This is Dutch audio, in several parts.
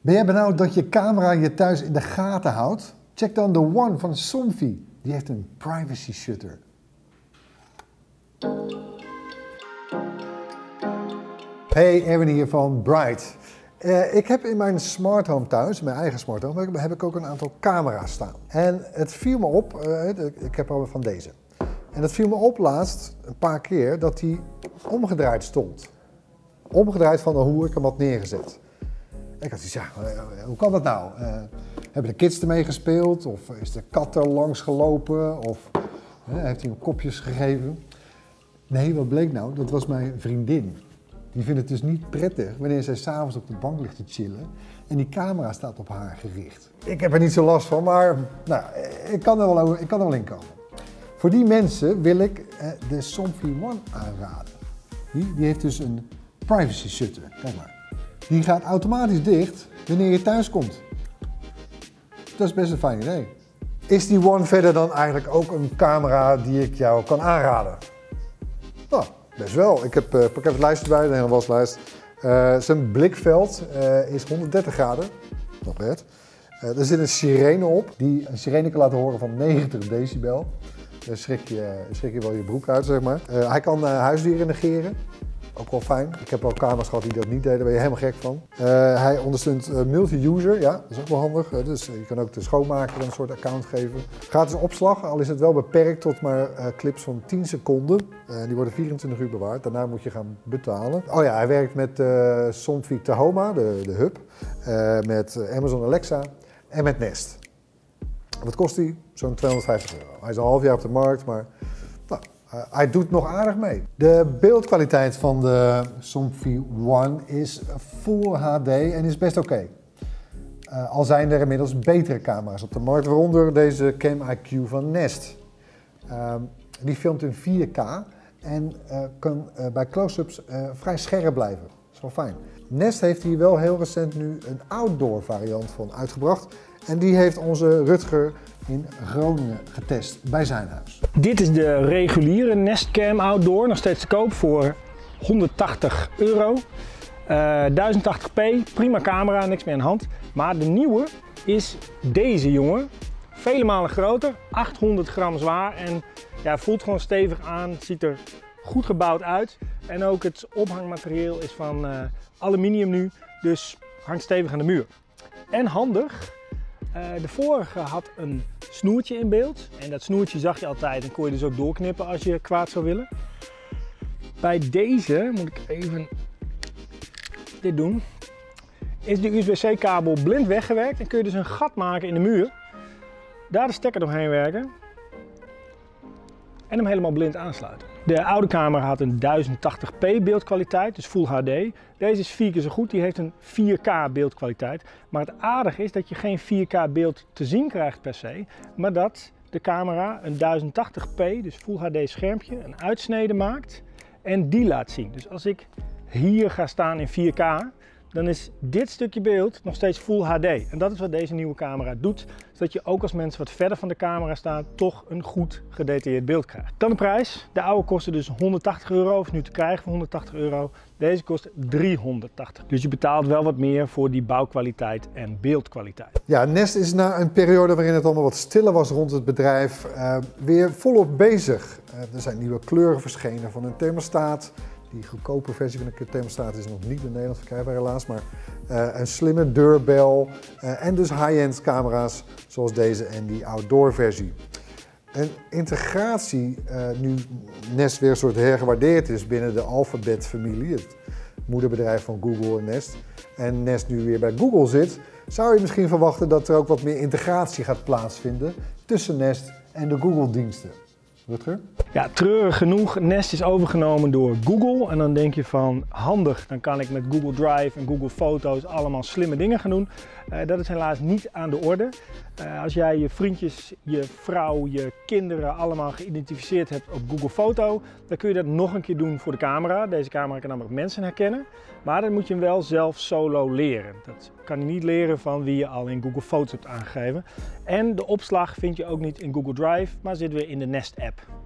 Ben jij benauwd dat je camera je thuis in de gaten houdt? Check dan de One van Somfy. Die heeft een privacy shutter. Hey, Erwin hier van Bright. Ik heb in mijn smart home thuis, mijn eigen smart home, heb ik ook een aantal camera's staan. En het viel me op, ik heb al van deze. En het viel me op laatst een paar keer dat die omgedraaid stond. Omgedraaid van hoe ik hem had neergezet. Ik had zoiets, ja, hoe kan dat nou? Hebben de kids ermee gespeeld? Of is de kat er langs gelopen? Of heeft hij hem kopjes gegeven? Nee, wat bleek nou? Dat was mijn vriendin. Die vindt het dus niet prettig wanneer zij s'avonds op de bank ligt te chillen en die camera staat op haar gericht. Ik heb er niet zo last van, maar nou, ik kan er wel in komen. Voor die mensen wil ik de Somfy One aanraden. Die heeft dus een privacy shutter. Kijk maar. Die gaat automatisch dicht wanneer je thuis komt. Dat is best een fijn idee. Is die One verder dan eigenlijk ook een camera die ik jou kan aanraden? Nou, best wel. Ik heb het lijstje bij, de hele waslijst. Zijn blikveld is 130 graden. Nog best. Er zit een sirene op, die een sirene kan laten horen van 90 decibel. Daar schrik je wel je broek uit, zeg maar. Hij kan huisdieren negeren. Ook wel fijn. Ik heb wel camera's gehad die dat niet deden, daar ben je helemaal gek van. Hij ondersteunt multi-user, ja, dat is ook wel handig. Dus je kan ook de schoonmaker een soort account geven. Gratis opslag, al is het wel beperkt tot maar clips van 10 seconden. Die worden 24 uur bewaard, daarna moet je gaan betalen. Oh ja, hij werkt met Somfy Tahoma, de hub, met Amazon Alexa en met Nest. Wat kost hij? Zo'n €250. Hij is al een half jaar op de markt, maar hij doet nog aardig mee. De beeldkwaliteit van de Somfy One is Full HD en is best oké. Al zijn er inmiddels betere camera's op de markt, waaronder deze CamIQ van Nest. Die filmt in 4K en kan bij close-ups vrij scherp blijven. Dat is wel fijn. Nest heeft hier wel heel recent nu een outdoor variant van uitgebracht. En die heeft onze Rutger in Groningen getest bij zijn huis. Dit is de reguliere Nest Cam Outdoor, nog steeds te koop voor €180. 1080p, prima camera, niks meer aan de hand. Maar de nieuwe is deze jongen. Vele malen groter, 800 gram zwaar en ja, voelt gewoon stevig aan, ziet er goed gebouwd uit. En ook het ophangmateriaal is van aluminium nu, dus hangt stevig aan de muur. En handig. De vorige had een snoertje in beeld en dat snoertje zag je altijd en kon je dus ook doorknippen als je kwaad zou willen. Bij deze, moet ik even dit doen, is de USB-C kabel blind weggewerkt en kun je dus een gat maken in de muur. Daar de stekker doorheen werken en hem helemaal blind aansluiten. De oude camera had een 1080p beeldkwaliteit, dus Full HD. Deze is 4 keer zo goed, die heeft een 4K beeldkwaliteit. Maar het aardige is dat je geen 4K beeld te zien krijgt per se, maar dat de camera een 1080p, dus Full HD schermpje, een uitsnede maakt en die laat zien. Dus als ik hier ga staan in 4K, dan is dit stukje beeld nog steeds Full HD. En dat is wat deze nieuwe camera doet, zodat je ook als mensen wat verder van de camera staan, toch een goed gedetailleerd beeld krijgt. Dan de prijs. De oude kostte dus €180, is nu te krijgen voor €180. Deze kost €380. Dus je betaalt wel wat meer voor die bouwkwaliteit en beeldkwaliteit. Ja, Nest is na een periode waarin het allemaal wat stiller was rond het bedrijf, weer volop bezig. Er zijn nieuwe kleuren verschenen van een thermostaat. Die goedkope versie van de thermostaat is nog niet in Nederland verkrijgbaar helaas, maar een slimme deurbel en dus high-end camera's zoals deze en die outdoor versie. Een integratie, nu Nest weer een soort hergewaardeerd is binnen de Alphabet familie, het moederbedrijf van Google en Nest, en Nest nu weer bij Google zit, zou je misschien verwachten dat er ook wat meer integratie gaat plaatsvinden tussen Nest en de Google diensten. Rutger? Ja, treurig genoeg, Nest is overgenomen door Google en dan denk je van handig, dan kan ik met Google Drive en Google Foto's allemaal slimme dingen gaan doen. Dat is helaas niet aan de orde. Als jij je vriendjes, je vrouw, je kinderen allemaal geïdentificeerd hebt op Google Foto, dan kun je dat nog een keer doen voor de camera. Deze camera kan namelijk mensen herkennen, maar dan moet je hem wel zelf solo leren. Dat kan je niet leren van wie je al in Google Foto's hebt aangegeven. En de opslag vind je ook niet in Google Drive, maar zit weer in de Nest app.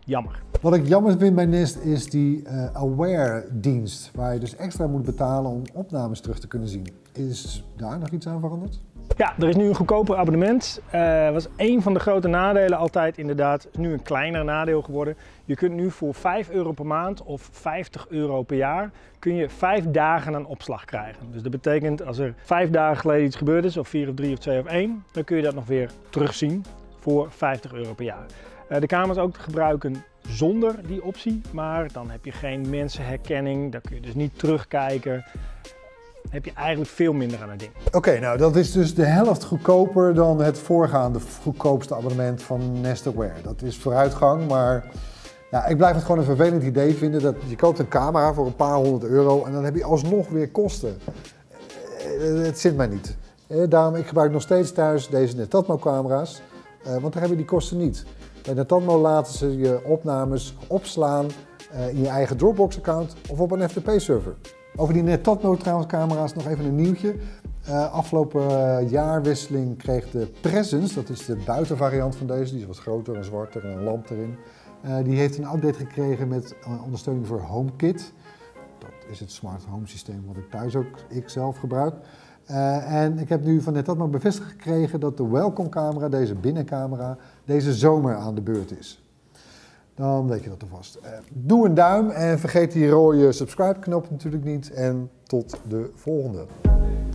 jammer. Wat ik jammer vind bij Nest is die Aware-dienst, waar je dus extra moet betalen om opnames terug te kunnen zien. Is daar nog iets aan veranderd? Ja, er is nu een goedkoper abonnement. Was één van de grote nadelen altijd inderdaad nu een kleiner nadeel geworden. Je kunt nu voor €5 per maand of €50 per jaar kun je 5 dagen aan opslag krijgen. Dus dat betekent als er 5 dagen geleden iets gebeurd is, of 4 of 3 of 2 of 1, dan kun je dat nog weer terugzien voor €50 per jaar. De camera is ook te gebruiken zonder die optie, maar dan heb je geen mensenherkenning, dan kun je dus niet terugkijken. Heb je eigenlijk veel minder aan het ding. Oké, nou dat is dus de helft goedkoper dan het voorgaande goedkoopste abonnement van Nest Aware. Dat is vooruitgang, maar ja, ik blijf het gewoon een vervelend idee vinden dat je koopt een camera voor een paar €100 en dan heb je alsnog weer kosten. Het zit mij niet. Daarom, ik gebruik nog steeds thuis deze Netatmo camera's, want daar heb je die kosten niet. Bij Netatmo laten ze je opnames opslaan in je eigen Dropbox account of op een FTP-server. Over die Netatmo trouwens camera's nog even een nieuwtje. Afgelopen jaarwisseling kreeg de Presence, dat is de buitenvariant van deze, die is wat groter en zwarter en een lamp erin. Die heeft een update gekregen met ondersteuning voor HomeKit. Dat is het smart home systeem wat ik thuis ook zelf gebruik. En ik heb nu van Netatmo bevestigd gekregen dat de Welcome camera, deze binnencamera, deze zomer aan de beurt is. Dan weet je dat alvast. Doe een duim en vergeet die rode subscribe knop natuurlijk niet. En tot de volgende.